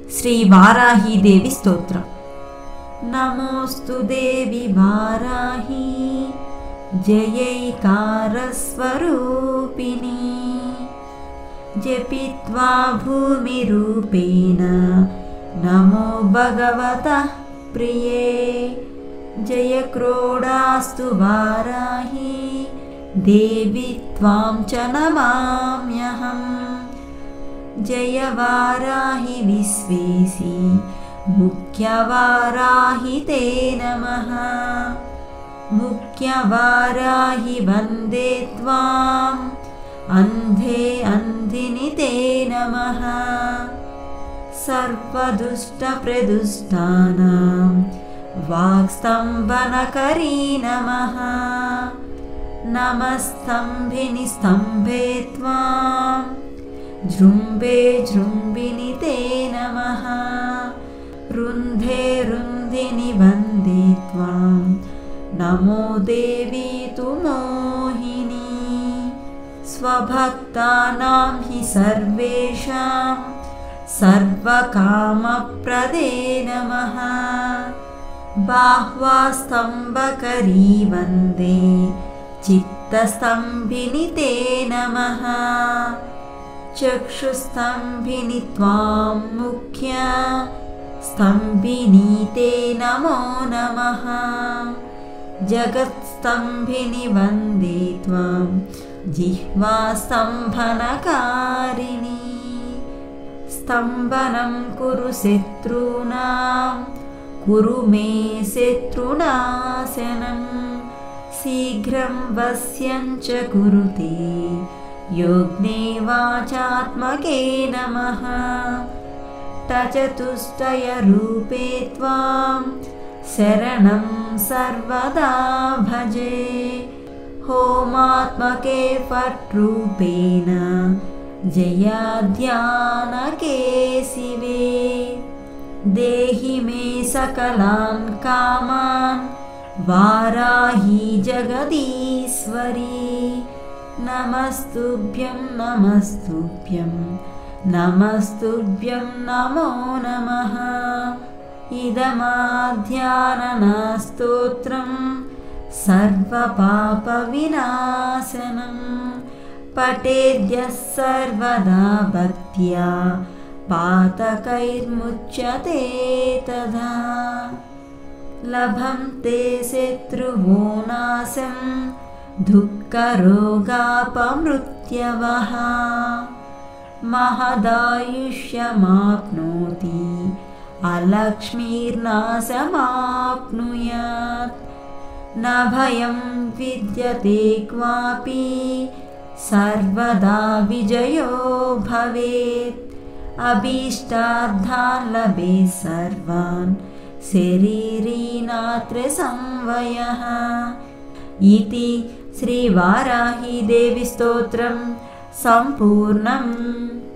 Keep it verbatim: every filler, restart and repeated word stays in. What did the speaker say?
श्रीवाराहीदेवी स्तोत्रम्। नमोऽस्तु देवी वाराही जयैकारस्वरूपिणी जपित्वा भूमिरूपेण नमो भगवतः प्रिये जय क्रोडास्तु वाराही देवी त्वां च नमाम्यहम् जय वाराही विश्वेशी मुख्यवाराही ते नमः मुख्यवाराही वन्दे त्वाम् अन्धे अन्धिनि ते नमः सर्वदुष्टप्रदुष्टानां वाक्स्तम्भनकरी नमः नमस्तम्भिनि स्तम्भे त्वां जृम्भे जृम्भिनि ते नमः रुन्धे रुन्धिनि वन्दे त्वां नमो देवी तु मोहिनी स्वभक्तानां हि सर्वेषां सर्वकामप्रदे नमः बाह्वास्तम्भकरी वन्दे चित्तस्तम्भिनि ते नमः चक्षुस्तम्भिनि त्वां मुख्या स्तम्भिनी ते नमो नमः जगत्स्तम्भिनि वन्दे त्वां जिह्वास्तम्भनकारिणी स्तम्भनं कुरु शत्रूणां कुरु मे शत्रुनाशनं शीघ्रं वश्यं च कुरुते योग्ने वाचात्मके नमः तचतुष्टयरूपे त्वां शरणं सर्वदा भजे होमात्मके फट्रूपेण जयाध्यानके शिवे देहि मे सकलान् कामान् वाराही जगदीश्वरी नमस्तुभ्यं नमस्तुभ्यं नमस्तुभ्यं नमो नमः इदमाध्याननास्तोत्रं सर्वपापविनाशनं पठेद्यः सर्वदा भक्त्या पातकैर्मुच्यते तदा लभन्ते शत्रुवो नाशं दुःखरोगापमृत्यवः महदायुष्यमाप्नोति अलक्ष्मीर्नाशमाप्नुयात् न भयं विद्यते क्वापि सर्वदा विजयो भवेत् अभीष्टार्थान् लभेत् सर्वान् शरीरी नात्र संवयः इति श्रीवाराहीदेवी स्तोत्रं सम्पूर्णम्।